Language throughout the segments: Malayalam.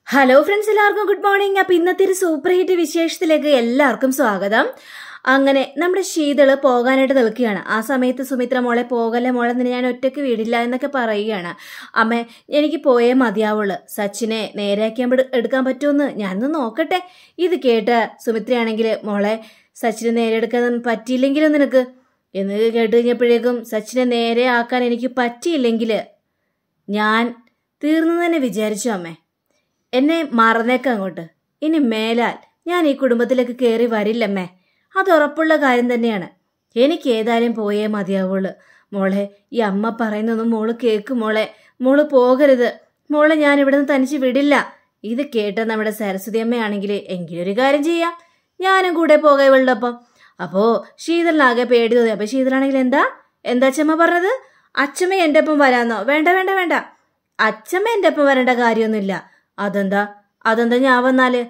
ഹലോ ഫ്രണ്ട്സ്, എല്ലാവർക്കും ഗുഡ് മോർണിംഗ്. അപ്പൊ ഇന്നത്തെ ഒരു സൂപ്പർ ഹിറ്റ് വിശേഷത്തിലേക്ക് എല്ലാവർക്കും സ്വാഗതം. അങ്ങനെ നമ്മുടെ ശീതള് പോകാനായിട്ട് നിൽക്കുകയാണ്. ആ സമയത്ത് സുമിത്ര മോളെ പോകല്ലേ മോളെ, ഞാൻ ഒറ്റയ്ക്ക് വീടില്ല എന്നൊക്കെ പറയുകയാണ്. അമ്മ എനിക്ക് പോയേ മതിയാവുള്ളൂ, സച്ചിനെ നേരെയാക്കിയാൻ എടുക്കാൻ പറ്റുമെന്ന് ഞാനൊന്ന് നോക്കട്ടെ. ഇത് കേട്ട സുമിത്രയാണെങ്കിൽ മോളെ സച്ചിനെ നേരെ എടുക്കാൻ പറ്റിയില്ലെങ്കിലും നിനക്ക് എന്ന് കേട്ട് കഴിഞ്ഞപ്പോഴേക്കും സച്ചിനെ നേരെ ആക്കാൻ എനിക്ക് പറ്റിയില്ലെങ്കിൽ ഞാൻ തീർന്നു തന്നെ വിചാരിച്ചു അമ്മേ. എന്നെ മറന്നേക്കാം അങ്ങോട്ട്. ഇനി മേലാൽ ഞാൻ ഈ കുടുംബത്തിലേക്ക് കയറി വരില്ലമ്മേ, അത് ഉറപ്പുള്ള കാര്യം തന്നെയാണ്. എനിക്ക് ഏതായാലും പോയേ മതിയാവുള്ളൂ. മോളെ ഈ അമ്മ പറയുന്നൊന്നും മോള് കേൾക്കും മോളെ, മോള് പോകരുത് മോളെ, ഞാൻ ഇവിടെ നിന്ന് തനിച്ച് വിടില്ല. ഇത് കേട്ട നമ്മുടെ സരസ്വതി അമ്മയാണെങ്കിൽ എങ്കിലും ഒരു കാര്യം ചെയ്യാം, ഞാനും കൂടെ പോകേവളുടൊപ്പം. അപ്പോ ശീതളിനാകെ പേടി തോന്നി. അപ്പൊ ശീതളാണെങ്കിൽ എന്താ അച്ഛമ്മ പറഞ്ഞത്? അച്ഛമ്മ എൻ്റെ ഒപ്പം വരാന്നോ? വേണ്ട വേണ്ട വേണ്ട, അച്ഛമ്മ എൻ്റെ ഒപ്പം വരേണ്ട കാര്യമൊന്നുമില്ല. അതെന്താ ഞാൻ വന്നാല്?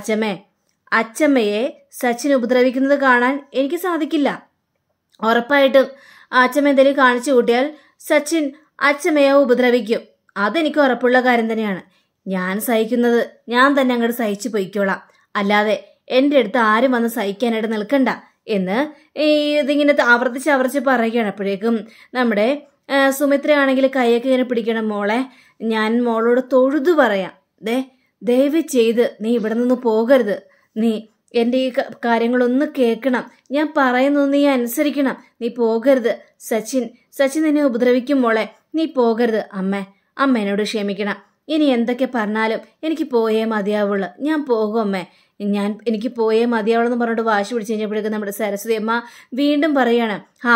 അച്ഛമ്മയെ സച്ചിൻ ഉപദ്രവിക്കുന്നത് കാണാൻ എനിക്ക് സാധിക്കില്ല. ഉറപ്പായിട്ടും അച്ഛമ്മ എന്തെങ്കിലും കാണിച്ചു കൂട്ടിയാൽ സച്ചിൻ അച്ഛമ്മയെ ഉപദ്രവിക്കും. അതെനിക്ക് ഉറപ്പുള്ള കാര്യം തന്നെയാണ്. ഞാൻ സഹിക്കുന്നത് ഞാൻ തന്നെ അങ്ങോട്ട് സഹിച്ചു പോയിക്കോളാം, അല്ലാതെ എൻ്റെ അടുത്ത് ആരും വന്ന് സഹിക്കാനായിട്ട് നിൽക്കണ്ട എന്ന് ഇതിങ്ങനെ ആവർത്തിച്ച് പറയുകയാണ്. അപ്പോഴേക്കും നമ്മുടെ സുമിത്രയാണെങ്കിൽ കൈയൊക്കെ ഇങ്ങനെ പിടിക്കണം. മോളെ, ഞാൻ മോളോട് തൊഴുതു പറയാം, ദയവ് ചെയ്ത് നീ ഇവിടെ നിന്ന് പോകരുത്. നീ എൻ്റെ ഈ കാര്യങ്ങളൊന്ന് കേൾക്കണം, ഞാൻ പറയുന്നൊന്ന് നീ അനുസരിക്കണം. നീ പോകരുത്. സച്ചിൻ നിന്നെ ഉപദ്രവിക്കും മോളെ, നീ പോകരുത്. അമ്മ എന്നോട് ക്ഷമിക്കണം. ഇനി എന്തൊക്കെ പറഞ്ഞാലും എനിക്ക് പോയേ മതിയാവുള്ളൂ. ഞാൻ പോകും അമ്മേ, എനിക്ക് പോയേ മതിയാവുള്ളൂ എന്ന് പറഞ്ഞിട്ട് വാശി പിടിച്ചു കഴിഞ്ഞപ്പോഴേക്കും നമ്മുടെ സരസ്വതി അമ്മ വീണ്ടും പറയാണ്,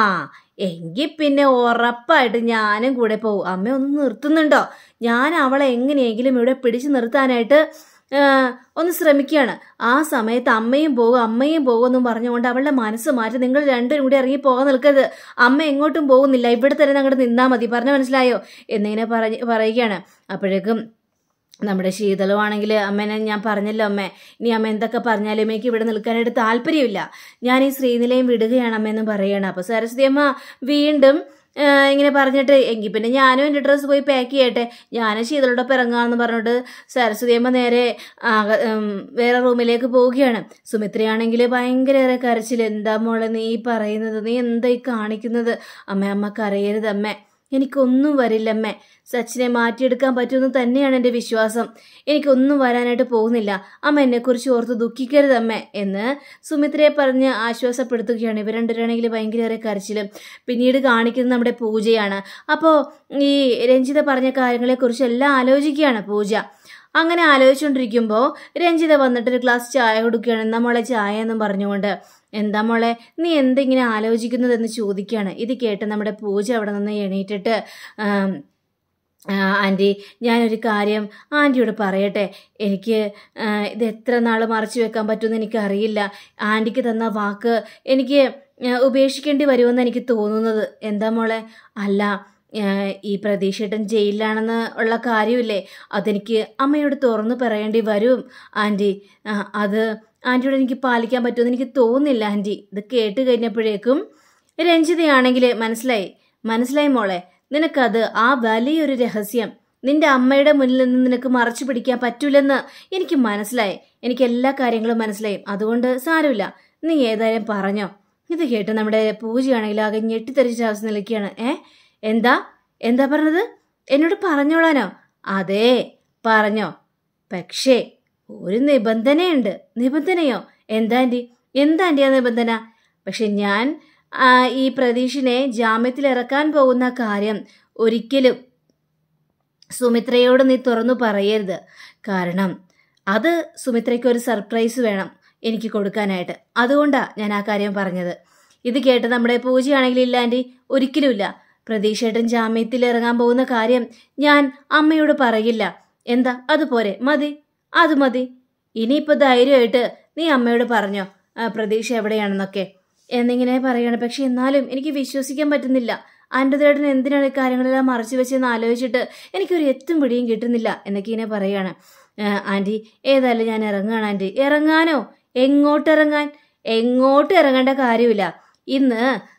എങ്കിൽ പിന്നെ ഉറപ്പായിട്ട് ഞാനും കൂടെ പോകും. അമ്മ ഒന്ന് നിർത്തുന്നുണ്ടോ? ഞാൻ അവളെ എങ്ങനെയെങ്കിലും ഇവിടെ പിടിച്ചു നിർത്താനായിട്ട് ഒന്ന് ശ്രമിക്കുകയാണ്. ആ സമയത്ത് അമ്മയും പോകും എന്നും പറഞ്ഞുകൊണ്ട് അവളുടെ മനസ്സ് മാറ്റി നിങ്ങൾ രണ്ടുപേരും കൂടി ഇറങ്ങി പോകാൻ നിൽക്കരുത്. അമ്മ എങ്ങോട്ടും പോകുന്നില്ല, ഇവിടെ തന്നെ അങ്ങോട്ട് നിന്നാൽ മതി, പറഞ്ഞ മനസ്സിലായോ എന്നിങ്ങനെ പറയുകയാണ്. അപ്പോഴേക്കും നമ്മുടെ ശീതളുവാണെങ്കിൽ അമ്മേനെ ഞാൻ പറഞ്ഞല്ലോ അമ്മേ, ഇനി അമ്മ എന്തൊക്കെ പറഞ്ഞാലും എനിക്ക് ഇവിടെ നിൽക്കാനായിട്ട് താല്പര്യമില്ല, ഞാൻ ഈ ശ്രീനിലയം വിടുകയാണ് അമ്മയെന്നും പറയുകയാണ്. അപ്പോൾ സരസ്വതി അമ്മ വീണ്ടും ഇങ്ങനെ പറഞ്ഞിട്ട് എങ്കിൽ പിന്നെ ഞാനും എൻ്റെ ഡ്രസ്സ് പോയി പാക്ക് ചെയ്യട്ടെ, ഞാനും ശീതളോടൊപ്പം ഇറങ്ങാമെന്ന് പറഞ്ഞിട്ട് സരസ്വതി അമ്മ നേരെ വേറെ റൂമിലേക്ക് പോവുകയാണ്. സുമിത്രയാണെങ്കിൽ ഭയങ്കര കരച്ചിൽ. എന്താ മോളെ നീ പറയുന്നത്? നീ എന്തായി കാണിക്കുന്നത്? അമ്മ കരയരുത് അമ്മേ, എനിക്കൊന്നും വരില്ലമ്മേ, സച്ചിനെ മാറ്റിയെടുക്കാൻ പറ്റുമെന്ന് തന്നെയാണ് എൻ്റെ വിശ്വാസം. എനിക്കൊന്നും വരാനായിട്ട് പോകുന്നില്ല. അമ്മ എന്നെക്കുറിച്ച് ഓർത്ത് ദുഃഖിക്കരുതമ്മേ എന്ന് സുമിത്രയെ പറഞ്ഞ് ആശ്വാസപ്പെടുത്തുകയാണ്. ഇവർ രണ്ടുപേരാണെങ്കിൽ ഭയങ്കര കരച്ചിലും. പിന്നീട് കാണിക്കുന്നത് നമ്മുടെ പൂജയാണ്. അപ്പോൾ ഈ രഞ്ജിത പറഞ്ഞ കാര്യങ്ങളെക്കുറിച്ച് എല്ലാം ആലോചിക്കുകയാണ് പൂജ. അങ്ങനെ ആലോചിച്ചുകൊണ്ടിരിക്കുമ്പോൾ രഞ്ജിത വന്നിട്ടൊരു ഗ്ലാസ് ചായ കൊടുക്കുകയാണ്. എന്നാ മോളെ ചായ എന്നും പറഞ്ഞുകൊണ്ട്. എന്താ മോളെ നീ എന്തെങ്ങനെ ആലോചിക്കുന്നതെന്ന് ചോദിക്കുകയാണ്. ഇത് കേട്ട് നമ്മുടെ പൂജ അവിടെ നിന്ന് എണീറ്റിട്ട്, ആൻറ്റി ഞാനൊരു കാര്യം ആൻറ്റിയോട് പറയട്ടെ, എനിക്ക് ഇത് എത്ര നാൾ മറച്ചു വെക്കാൻ പറ്റുമെന്ന് എനിക്കറിയില്ല. ആൻറ്റിക്ക് തന്ന വാക്ക് എനിക്ക് ഉപേക്ഷിക്കേണ്ടി വരുമെന്ന് എനിക്ക് തോന്നുന്നത്. എന്താ മോളെ? അല്ല, ഈ പ്രതീക്ഷേട്ടൻ ജയിലിലാണെന്ന് ഉള്ള കാര്യമില്ലേ, അതെനിക്ക് അമ്മയോട് തുറന്നു പറയേണ്ടി വരും ആൻറ്റി. അത് ആൻറ്റിയോട് എനിക്ക് പാലിക്കാൻ പറ്റുമെന്ന് എനിക്ക് തോന്നുന്നില്ല ആൻറ്റി. ഇത് കേട്ട് കഴിഞ്ഞപ്പോഴേക്കും രഞ്ജിതയാണെങ്കിൽ മനസ്സിലായി മോളെ, നിനക്കത് ആ വലിയൊരു രഹസ്യം നിന്റെ അമ്മയുടെ മുന്നിൽ നിന്ന് നിനക്ക് മറച്ചു പിടിക്കാൻ പറ്റൂലെന്ന് എനിക്ക് മനസ്സിലായി. എനിക്ക് എല്ലാ കാര്യങ്ങളും മനസ്സിലായി. അതുകൊണ്ട് സാരമില്ല, നീ ഏതായാലും പറഞ്ഞോ. ഇത് കേട്ട് നമ്മുടെ പൂജയാണെങ്കിൽ ആകെ ഞെട്ടിത്തെറിച്ച അവസ്ഥ നിൽക്കുകയാണ്. എന്താ പറഞ്ഞത്? എന്നോട് പറഞ്ഞോളാനോ? അതെ പറഞ്ഞോ, പക്ഷേ ഒരു നിബന്ധനയുണ്ട്. നിബന്ധനയോ? എന്താ ആൻറ്റി ആ നിബന്ധന? പക്ഷെ ഞാൻ ഈ പ്രതീഷിനെ ജാമ്യത്തിൽ ഇറക്കാൻ പോകുന്ന കാര്യം ഒരിക്കലും സുമിത്രയോട് നീ തുറന്നു പറയരുത്. കാരണം അത് സുമിത്രയ്ക്ക് ഒരു സർപ്രൈസ് വേണം എനിക്ക് കൊടുക്കാനായിട്ട്. അതുകൊണ്ടാണ് ഞാൻ ആ കാര്യം പറഞ്ഞത്. ഇത് കേട്ട് നമ്മുടെ പൂജയാണെങ്കിൽ ഇല്ല ആൻറ്റി, ഒരിക്കലുമില്ല. പ്രതീക്ഷേട്ടൻ ജാമ്യത്തിൽ ഇറങ്ങാൻ പോകുന്ന കാര്യം ഞാൻ അമ്മയോട് പറയില്ല. എന്താ അതുപോലെ? അത് മതി. ഇനിയിപ്പോൾ ധൈര്യമായിട്ട് നീ അമ്മയോട് പറഞ്ഞോ പ്രതീക്ഷ എവിടെയാണെന്നൊക്കെ എന്നിങ്ങനെ പറയണം. പക്ഷെ എന്നാലും എനിക്ക് വിശ്വസിക്കാൻ പറ്റുന്നില്ല. അൻ്റെതേട്ടൻ എന്തിനാണ് ഈ കാര്യങ്ങളെല്ലാം മറച്ചു വെച്ചെന്ന് ആലോചിച്ചിട്ട് എനിക്കൊരു എത്തും പിടിയും കിട്ടുന്നില്ല എന്നൊക്കെ ഇങ്ങനെ പറയുകയാണ്. ആൻറ്റി ഏതായാലും ഞാൻ ഇറങ്ങുകയാണ് ആൻറ്റി. ഇറങ്ങാനോ? എങ്ങോട്ട് ഇറങ്ങാൻ? എങ്ങോട്ട് ഇറങ്ങേണ്ട കാര്യമില്ല. ഇന്ന്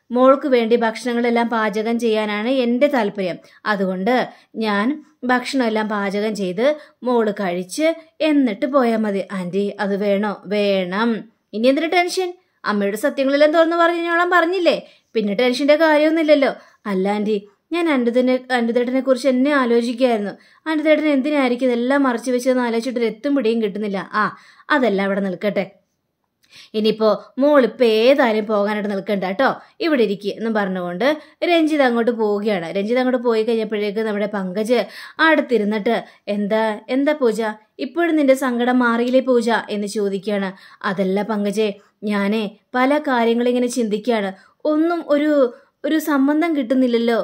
മോൾക്ക് വേണ്ടി ഭക്ഷണങ്ങളെല്ലാം പാചകം ചെയ്യാനാണ് എൻ്റെ താല്പര്യം. അതുകൊണ്ട് ഞാൻ ഭക്ഷണമെല്ലാം പാചകം ചെയ്ത് മോള് കഴിച്ച് എന്നിട്ട് പോയാൽ മതി. ആൻറ്റി അത് വേണോ? വേണം. ഇനി എന്തിനു ടെൻഷൻ? അമ്മയുടെ സത്യങ്ങളെല്ലാം തുറന്നു പറഞ്ഞോളാം പറഞ്ഞില്ലേ, പിന്നെ ടെൻഷൻ്റെ കാര്യമൊന്നുമില്ലല്ലോ. അല്ല ആൻറ്റി, ഞാൻ അൻഡുതേട്ടനെ കുറിച്ച് എന്നെ ആലോചിക്കുകയായിരുന്നു. അൻഡുതേട്ടൻ എന്തിനായിരിക്കും ഇതെല്ലാം മറച്ചു വെച്ചതെന്ന് ആലോചിച്ചിട്ട് എത്തും പിടിയും കിട്ടുന്നില്ല. അതെല്ലാം അവിടെ നിൽക്കട്ടെ. ഇനിയിപ്പോൾ മോളിപ്പോൾ ഏതായാലും പോകാനായിട്ട് നിൽക്കണ്ട കേട്ടോ, ഇവിടെ ഇരിക്കുക എന്നും പറഞ്ഞുകൊണ്ട് രഞ്ജിത്ത് അങ്ങോട്ട് പോവുകയാണ്. രഞ്ജിത്ത് അങ്ങോട്ട് പോയി കഴിഞ്ഞപ്പോഴേക്ക് നമ്മുടെ പങ്കജ് അടുത്തിരുന്നിട്ട് എന്താ പൂജ, ഇപ്പോഴും നിന്റെ സങ്കടം മാറിയില്ലേ പൂജ എന്ന് ചോദിക്കുകയാണ്. അതല്ല പങ്കജേ, ഞാനേ പല കാര്യങ്ങളിങ്ങനെ ചിന്തിക്കുകയാണ്. ഒന്നും ഒരു സംബന്ധം കിട്ടുന്നില്ലല്ലോ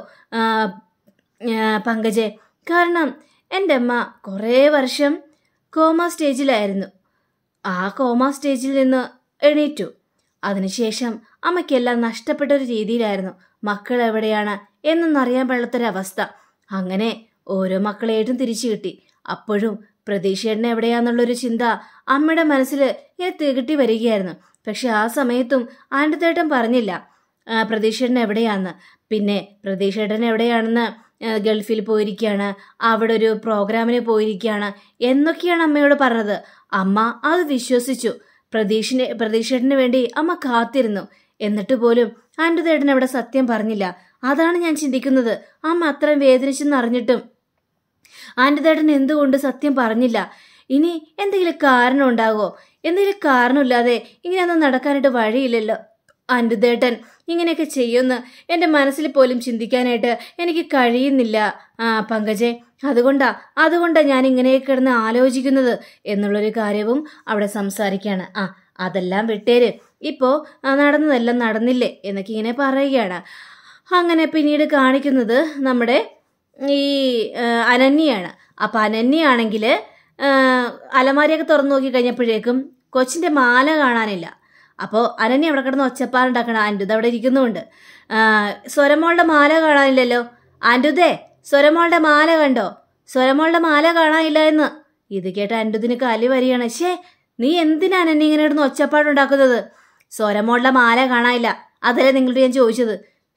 പങ്കജെ. കാരണം എൻ്റെ അമ്മ കുറേ വർഷം കോമ സ്റ്റേജിലായിരുന്നു. ആ കോമ സ്റ്റേജിൽ നിന്ന് എണീറ്റു. അതിനുശേഷം അമ്മയ്ക്കെല്ലാം നഷ്ടപ്പെട്ട ഒരു രീതിയിലായിരുന്നു. മക്കൾ എവിടെയാണ് എന്നൊന്നറിയാൻ പാടില്ലാത്തൊരവസ്ഥ. അങ്ങനെ ഓരോ മക്കളെയായിട്ടും തിരിച്ചു കിട്ടി. അപ്പോഴും പ്രതീക്ഷേട്ടൻ എവിടെയാന്നുള്ളൊരു ചിന്ത അമ്മയുടെ മനസ്സിൽ ഇങ്ങനെ തികട്ടി വരികയായിരുന്നു. പക്ഷെ ആ സമയത്തും ആൻഡുതേട്ടൻ പറഞ്ഞില്ല പ്രതീക്ഷേട്ടൻ എവിടെയാന്ന്. പിന്നെ പ്രതീക്ഷേട്ടൻ എവിടെയാണെന്ന് ഗൾഫിൽ പോയിരിക്കുകയാണ്, അവിടെ ഒരു പ്രോഗ്രാമിന് പോയിരിക്കുകയാണ് എന്നൊക്കെയാണ് അമ്മയോട് പറഞ്ഞത്. അമ്മ അത് വിശ്വസിച്ചു. പ്രതീക്ഷേട്ടന് വേണ്ടി അമ്മ കാത്തിരുന്നു. എന്നിട്ട് പോലും ആൻഡുതേട്ടൻ അവിടെ സത്യം പറഞ്ഞില്ല. അതാണ് ഞാൻ ചിന്തിക്കുന്നത്. അമ്മ അത്രയും വേദനിച്ചെന്നറിഞ്ഞിട്ടും ആൻഡുതേട്ടൻ എന്തുകൊണ്ട് സത്യം പറഞ്ഞില്ല? ഇനി എന്തെങ്കിലും കാരണം ഉണ്ടാകുമോ? എന്തെങ്കിലും കാരണമില്ലാതെ ഇങ്ങനെയൊന്നും നടക്കാനായിട്ട് വഴിയില്ലല്ലോ. ആൻഡുതേട്ടൻ ഇങ്ങനെയൊക്കെ ചെയ്യുമെന്ന് എൻ്റെ മനസ്സിൽ പോലും ചിന്തിക്കാനായിട്ട് എനിക്ക് കഴിയുന്നില്ല പങ്കജെ. അതുകൊണ്ടാ ഞാൻ ഇങ്ങനെയൊക്കെ കിടന്ന് ആലോചിക്കുന്നത് എന്നുള്ളൊരു കാര്യവും അവിടെ സംസാരിക്കുകയാണ്. അതെല്ലാം വിട്ടേര്, ഇപ്പോൾ നടന്നതെല്ലാം നടന്നില്ലേ എന്നൊക്കെ ഇങ്ങനെ പറയുകയാണ്. അങ്ങനെ പിന്നീട് കാണിക്കുന്നത് നമ്മുടെ ഈ അനന്യയാണ്. അപ്പം അനന്യയാണെങ്കിൽ അലമാരിയൊക്കെ തുറന്നു നോക്കി കഴിഞ്ഞപ്പോഴേക്കും കൊച്ചിൻ്റെ മാല കാണാനില്ല. അപ്പോൾ അനന്യ അവിടെ കിടന്ന് ഒച്ചപ്പാടുണ്ടാക്കണം. ആൻഡുദ അവിടെ ഇരിക്കുന്നുമുണ്ട്. സ്വരമോളുടെ മാല കാണാനില്ലല്ലോ. ആൻഡുദേ, സ്വരമോളുടെ മാല കണ്ടോ? സ്വരമോളുടെ മാല കാണാനില്ല എന്ന്. ഇത് കേട്ട ആൻഡുദിന് കലി വരികയാണ്. നീ എന്തിനാ അനന്യ ഇങ്ങനെ കിടന്ന് ഒച്ചപ്പാടുണ്ടാക്കുന്നത്? സ്വരമോളുടെ മാല കാണാനില്ല, അതല്ലേ നിങ്ങളോട് ഞാൻ ചോദിച്ചത്.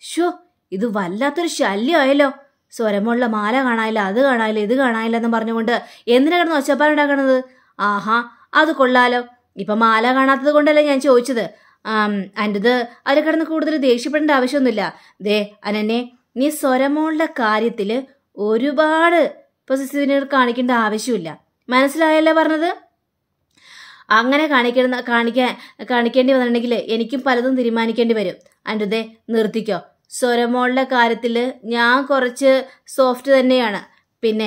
ഇത് വല്ലാത്തൊരു ശല്യമായല്ലോ. സ്വരമോളുടെ മാല കാണാനില്ല, അത് കാണാനില്ല, ഇത് കാണാനില്ല എന്ന് പറഞ്ഞുകൊണ്ട് എന്തിനാ കിടന്ന് ഒച്ചപ്പാടുണ്ടാക്കണത്? അത് കൊള്ളാലോ. ഇപ്പം മാല കാണാത്തത് കൊണ്ടല്ലേ ഞാൻ ചോദിച്ചത്. അൻ്റെത് അതിൽ കിടന്ന് കൂടുതൽ ദേഷ്യപ്പെടേണ്ട ആവശ്യമൊന്നുമില്ല. ദേ അനന്യെ, നീ സ്വരമോളുടെ കാര്യത്തിൽ ഒരുപാട് പൊസസീവ്നെസ് കാണിക്കേണ്ട ആവശ്യമില്ല. മനസ്സിലായല്ലോ പറഞ്ഞത്? അങ്ങനെ കാണിക്കേണ്ടി വന്നിട്ടുണ്ടെങ്കിൽ എനിക്കും പലതും തീരുമാനിക്കേണ്ടി വരും. അൻ്റെതേ നിർത്തിക്കോ. സ്വരമോളുടെ കാര്യത്തിൽ ഞാൻ കുറച്ച് സോഫ്റ്റ് തന്നെയാണ്. പിന്നെ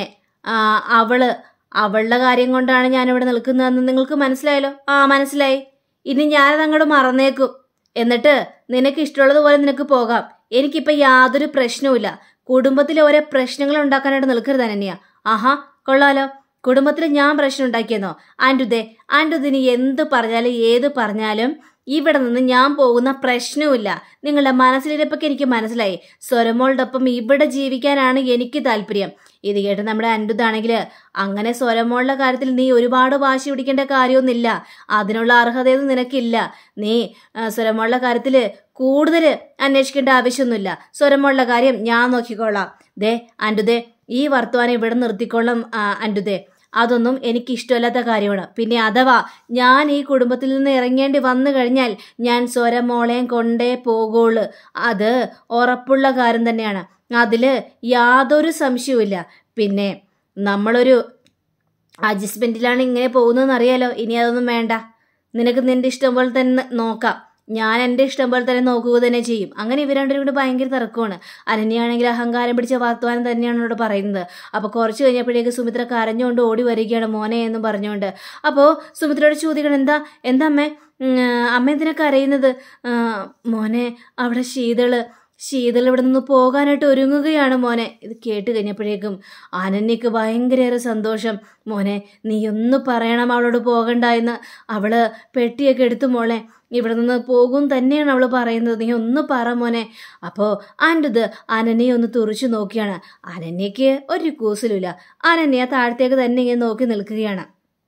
അവളുടെ കാര്യം കൊണ്ടാണ് ഞാനിവിടെ നിൽക്കുന്നതെന്ന് നിങ്ങൾക്ക് മനസ്സിലായല്ലോ. മനസ്സിലായി. ഇനി ഞാനത് അങ്ങോട്ട് മറന്നേക്കും. എന്നിട്ട് നിനക്ക് ഇഷ്ടമുള്ളതുപോലെ നിനക്ക് പോകാം. എനിക്കിപ്പോൾ യാതൊരു പ്രശ്നവുമില്ല. കുടുംബത്തിൽ ഓരോ പ്രശ്നങ്ങൾ ഉണ്ടാക്കാനായിട്ട് നിൽക്കരുത് അനന്യ. കൊള്ളാലോ. കുടുംബത്തിൽ ഞാൻ പ്രശ്നം ഉണ്ടാക്കിയെന്നോ? ആൻഡുദിന് എന്ത് പറഞ്ഞാലും ഏത് പറഞ്ഞാലും ഇവിടെ നിന്ന് ഞാൻ പോകുന്ന പ്രശ്നവുമില്ല. നിങ്ങളുടെ മനസ്സിലിരിപ്പൊക്കെ എനിക്ക് മനസ്സിലായി. സ്വരമോളുടെ ഒപ്പം ഇവിടെ ജീവിക്കാനാണ് എനിക്ക് താല്പര്യം. ഇത് കേട്ട് നമ്മുടെ അൻഡുദാണെങ്കിൽ അങ്ങനെ സ്വരമോളുടെ കാര്യത്തിൽ നീ ഒരുപാട് വാശി പിടിക്കേണ്ട കാര്യമൊന്നുമില്ല. അതിനുള്ള അർഹതയൊന്നും നിനക്കില്ല. നീ സ്വരമോളുടെ കാര്യത്തിൽ കൂടുതൽ അന്വേഷിക്കേണ്ട ആവശ്യമൊന്നുമില്ല. സ്വരമോളുടെ കാര്യം ഞാൻ നോക്കിക്കോളാം. അൻഡുദേ, ഈ വർത്തമാനം ഇവിടെ നിർത്തിക്കൊള്ളാം അൻഡുദേ. അതൊന്നും എനിക്ക് ഇഷ്ടമല്ലാത്ത കാര്യമാണ്. പിന്നെ അഥവാ ഞാൻ ഈ കുടുംബത്തിൽ നിന്ന് ഇറങ്ങേണ്ടി വന്നു കഴിഞ്ഞാൽ ഞാൻ സ്വരമോളെയും കൊണ്ടേ പോകുള്ളൂ. അത് ഉറപ്പുള്ള കാര്യം തന്നെയാണ്. അതിൽ യാതൊരു സംശയവുമില്ല. പിന്നെ നമ്മളൊരു അഡ്ജസ്റ്റ്മെൻറ്റിലാണ് ഇങ്ങനെ പോകുന്നതെന്ന് അറിയാലോ. ഇനി അതൊന്നും വേണ്ട. നിനക്ക് നിൻ്റെ ഇഷ്ടം പോലെ തന്നെ നോക്കാം. ഞാൻ എൻ്റെ ഇഷ്ടം പോലെ തന്നെ നോക്കുക തന്നെ ചെയ്യും. അങ്ങനെ ഇവർ രണ്ടുപേരും കൂടെ ഭയങ്കര തർക്കമാണ്. അനന്യാണെങ്കിൽ അഹങ്കാരം പിടിച്ച വർത്തമാനം തന്നെയാണ് ഇവിടെ പറയുന്നത്. അപ്പോൾ കുറച്ച് കഴിഞ്ഞപ്പോഴേക്ക് സുമിത്ര കരഞ്ഞുകൊണ്ട് ഓടി വരികയാണ് മോനെ എന്നും പറഞ്ഞുകൊണ്ട്. അപ്പോൾ സുമിത്രയോട് ചോദിക്കണം, എന്താ അമ്മേ എന്തിനൊക്കെ അറിയുന്നത്? മോനെ, അവിടെ ശീതൾ ഇവിടെ നിന്ന് പോകാനായിട്ട് ഒരുങ്ങുകയാണ് മോനെ. ഇത് കേട്ട് കഴിഞ്ഞപ്പോഴേക്കും അനന്യക്ക് ഭയങ്കരേറെ സന്തോഷം. മോനെ, നീ ഒന്ന് പറയണം അവളോട് പോകണ്ട എന്ന്. അവള് പെട്ടിയൊക്കെ എടുത്തു മോളെ, ഇവിടെ നിന്ന് പോകും തന്നെയാണ് അവൾ പറയുന്നത്. നീ ഒന്ന് പറ മോനെ. അപ്പോൾ ആൻഡുദ് അനന്യെ ഒന്ന് തുറിച്ചു നോക്കിയാണ്. അനന്യക്ക് ഒരു കൂസലുമില്ല. അനന്യ താഴത്തേക്ക് തന്നെ ഇങ്ങനെ നോക്കി നിൽക്കുകയാണ്.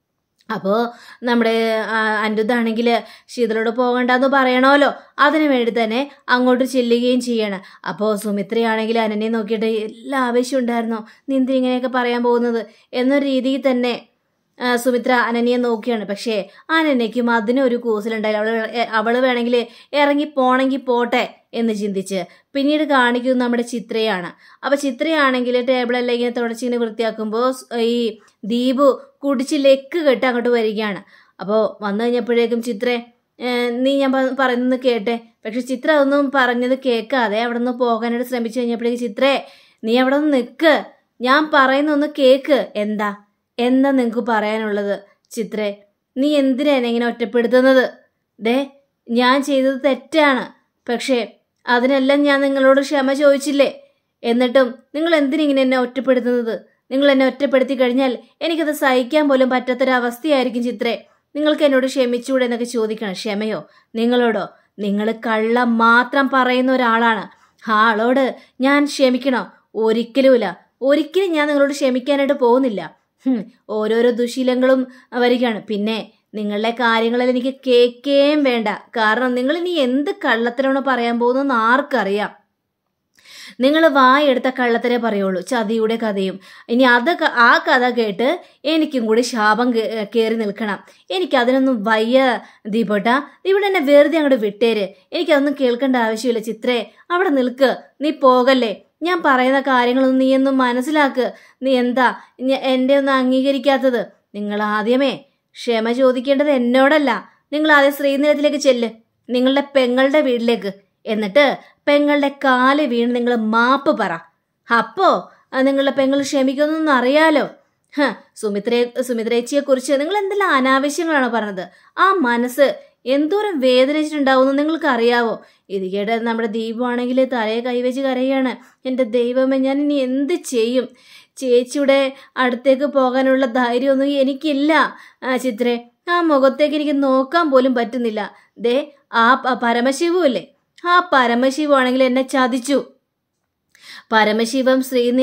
അപ്പോൾ നമ്മുടെ അനിരുദ്ധാണെങ്കിൽ ശീതളോട് പോകണ്ടെന്ന് പറയണമല്ലോ, അതിനു വേണ്ടി തന്നെ അങ്ങോട്ട് ചെല്ലുകയും ചെയ്യണം. അപ്പോൾ സുമിത്രയാണെങ്കിൽ അനന്യെ നോക്കിയിട്ട് എല്ലാ ആവേശം ഉണ്ടായിരുന്നോ, നീ എന്തിനിങ്ങനെയൊക്കെ പറയാൻ പോകുന്നത് എന്നൊരു രീതിയിൽ തന്നെ സുമിത്ര അനന്യെ നോക്കിയാണ്. പക്ഷേ അനന്യയ്ക്കും അതിനൊരു കൂസലുണ്ടായില്ല. അവള് വേണമെങ്കിൽ ഇറങ്ങി പോണെങ്കിൽ പോട്ടെ എന്ന് ചിന്തിച്ച് പിന്നീട് കാണിക്കുന്നത് നമ്മുടെ ചിത്രയാണ്. അപ്പൊ ചിത്രയാണെങ്കിൽ ടേബിളെല്ലാം ഇങ്ങനെ തുടച്ചിങ്ങനെ വൃത്തിയാക്കുമ്പോൾ ഈ ദീപു കുടിച്ച് ലെക്ക് കെട്ട് അങ്ങോട്ട് വരികയാണ്. അപ്പോൾ വന്നു കഴിഞ്ഞപ്പോഴേക്കും ചിത്രേ, നീ ഞാൻ പറയുന്നത് കേട്ടെ. പക്ഷെ ചിത്ര അതൊന്നും പറഞ്ഞത് കേൾക്കാതെ അവിടെ നിന്ന് പോകാനായിട്ട് ശ്രമിച്ചു കഴിഞ്ഞപ്പോഴേക്കും ചിത്രേ, നീ അവിടെ നിന്ന് നിൽക്ക്, ഞാൻ പറയുന്നൊന്ന് കേക്ക്. എന്താ നിങ്ങൾക്ക് പറയാനുള്ളത്? ചിത്രേ, നീ എന്തിനാ എന്നെ ഇങ്ങനെ ഒറ്റപ്പെടുത്തുന്നത്? ഞാൻ ചെയ്തത് തെറ്റാണ്, പക്ഷേ അതിനെല്ലാം ഞാൻ നിങ്ങളോട് ക്ഷമ ചോദിച്ചില്ലേ? എന്നിട്ടും നിങ്ങൾ എന്തിനിങ്ങനെ എന്നെ ഒറ്റപ്പെടുത്തുന്നത്? നിങ്ങൾ എന്നെ ഒറ്റപ്പെടുത്തി കഴിഞ്ഞാൽ എനിക്കത് സഹിക്കാൻ പോലും പറ്റാത്തൊരവസ്ഥയായിരിക്കും ചിത്രേ. നിങ്ങൾക്ക് എന്നോട് ക്ഷമിച്ചൂടെ എന്നൊക്കെ ചോദിക്കണം. ക്ഷമയോ നിങ്ങളോടോ? നിങ്ങൾ കള്ളം മാത്രം പറയുന്ന ഒരാളാണ്. ആളോട് ഞാൻ ക്ഷമിക്കണോ? ഒരിക്കലുമില്ല. ഒരിക്കലും ഞാൻ നിങ്ങളോട് ക്ഷമിക്കാനായിട്ട് പോകുന്നില്ല. ഓരോരോ ദുശീലങ്ങളും വരികയാണ്. പിന്നെ നിങ്ങളുടെ കാര്യങ്ങളിൽ എനിക്ക് കേൾക്കുകയും വേണ്ട. കാരണം നിങ്ങൾ ഇനി എന്ത് കള്ളത്തരമാണ് പറയാൻ പോകുന്നതെന്ന് ആർക്കറിയാം. നിങ്ങൾ വായെടുത്ത കള്ളത്തരേ പറയുള്ളൂ, ചതിയുടെ കഥയും. ഇനി ആ കഥ കേട്ട് എനിക്കും കൂടി ശാപം കയറി നിൽക്കണം. എനിക്കതിനൊന്നും വയ്യ ദീപോട്ട. ഇവിടെ എന്നെ വെറുതെ അങ്ങോട്ട് വിട്ടേര്. എനിക്കതൊന്നും കേൾക്കേണ്ട ആവശ്യമില്ല. ചിത്രേ, അവിടെ നിൽക്ക്, നീ പോകല്ലേ. ഞാൻ പറയുന്ന കാര്യങ്ങളൊന്നും നീ ഒന്നും മനസ്സിലാക്ക്. നീ എന്താ എന്റെ ഒന്നും അംഗീകരിക്കാത്തത്? നിങ്ങൾ ആദ്യമേ ക്ഷമ ചോദിക്കേണ്ടത് എന്നോടല്ല. നിങ്ങൾ ആദ്യം ശ്രീനിലയത്തിലേക്ക് ചെല്ല്, നിങ്ങളുടെ പെങ്ങളുടെ വീട്ടിലേക്ക്. എന്നിട്ട് പെങ്ങളുടെ കാല് വീണ് നിങ്ങൾ മാപ്പ് പറ. അപ്പോ നിങ്ങളുടെ പെങ്ങൾ ക്ഷമിക്കുന്നൊന്നും അറിയാലോ. സുമിത്രേച്ചിയെ കുറിച്ച് നിങ്ങൾ എന്തെല്ലാം അനാവശ്യങ്ങളാണ് പറഞ്ഞത്. ആ മനസ്സ് എന്തോരം വേദനിച്ചിട്ടുണ്ടാവുമെന്ന് നിങ്ങൾക്ക് അറിയാവോ? ഇത് കേട്ട് നമ്മുടെ ദീപു ആണെങ്കിൽ തലയെ കൈവച്ച് കരയാണ്. എൻ്റെ ദൈവമേ, ഞാൻ ഇനി എന്ത് ചെയ്യും? ചേച്ചിയുടെ അടുത്തേക്ക് പോകാനുള്ള ധൈര്യമൊന്നും എനിക്കില്ല ചിത്രേ. ആ മുഖത്തേക്ക് എനിക്ക് നോക്കാൻ പോലും പറ്റുന്നില്ല. ആ പരമശിവു ഇല്ലേ, ആ പരമശിവു ആണെങ്കിൽ എന്നെ ചതിച്ചു. പരമശിവം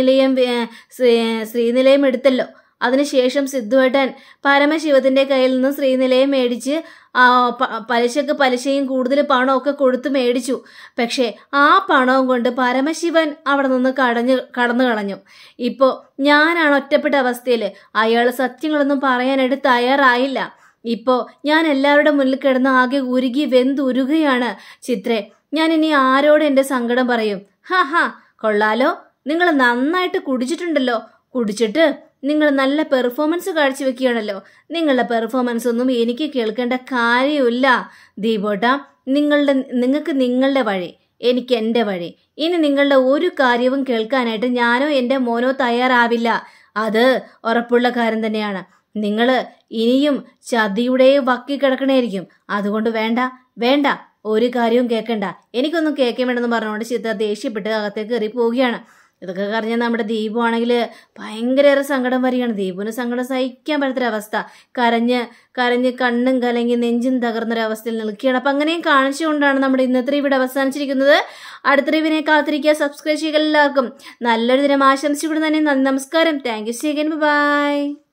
ശ്രീനിലയം എടുത്തല്ലോ. അതിനുശേഷം സിദ്ധുവേട്ടൻ പരമശിവത്തിന്റെ കയ്യിൽ നിന്ന് ശ്രീനിലയം മേടിച്ച് പലിശക്ക് പലിശയും കൂടുതൽ പണമൊക്കെ കൊടുത്ത് മേടിച്ചു. പക്ഷേ ആ പണവും കൊണ്ട് പരമശിവൻ അവിടെ നിന്ന് കടന്നു കളഞ്ഞു. ഇപ്പോൾ ഞാനാണ് ഒറ്റപ്പെട്ട അവസ്ഥയിൽ. അയാൾ സത്യങ്ങളൊന്നും പറയാനായിട്ട് തയ്യാറായില്ല. ഇപ്പോൾ ഞാൻ എല്ലാവരുടെ മുന്നിൽ കിടന്ന് ആകെ ഉരുകി വെന്തുരുകയാണ് ചിത്രേ. ഞാൻ ഇനി ആരോട് എൻ്റെ സങ്കടം പറയും? കൊള്ളാലോ, നിങ്ങൾ നന്നായിട്ട് കുടിച്ചിട്ടുണ്ടല്ലോ. കുടിച്ചിട്ട് നിങ്ങൾ നല്ല പെർഫോമൻസ് കാഴ്ചവെക്കുകയാണല്ലോ. നിങ്ങളുടെ പെർഫോമൻസ് ഒന്നും എനിക്ക് കേൾക്കേണ്ട കാര്യമില്ല ദീപോട്ട. നിങ്ങൾക്ക് നിങ്ങളുടെ വഴി, എനിക്ക് എൻ്റെ വഴി. ഇനി നിങ്ങളുടെ ഒരു കാര്യവും കേൾക്കാനായിട്ട് ഞാനോ എൻ്റെ മോനോ തയ്യാറാവില്ല. അത് ഉറപ്പുള്ള കാര്യം തന്നെയാണ്. നിങ്ങൾ ഇനിയും ചതിയുടെ വക്കി കിടക്കണായിരിക്കും. അതുകൊണ്ട് വേണ്ട ഒരു കാര്യവും കേൾക്കണ്ട, എനിക്കൊന്നും കേൾക്കാൻ വേണ്ടെന്ന് പറഞ്ഞുകൊണ്ട് ചിത്ര ദേഷ്യപ്പെട്ട് അകത്തേക്ക് കയറി പോവുകയാണ്. ഇതൊക്കെ പറഞ്ഞാൽ നമ്മുടെ ദീപു ആണെങ്കിൽ ഭയങ്കരേറെ സങ്കടം വരികയാണ്. ദീപുവിന് സങ്കടം സഹിക്കാൻ പറ്റാത്തൊരവസ്ഥ. കരഞ്ഞ് കണ്ണും കലങ്ങി നെഞ്ചും തകർന്നൊരവസ്ഥയിൽ നിൽക്കുകയാണ്. അപ്പം അങ്ങനെയും കാണിച്ചുകൊണ്ടാണ് നമ്മുടെ ഇന്നത്തെ റിവ്യൂ അവസാനിച്ചിരിക്കുന്നത്. അടുത്ത റിവ്യൂവിനെ കാത്തിരിക്കുക. സബ്സ്ക്രൈബ് ചെയ്യുക. എല്ലാവർക്കും നല്ലൊരു ദിനം ആശംസിച്ചുകൊണ്ട് തന്നെ നന്ദി, നമസ്കാരം. Thank you. ബൈ.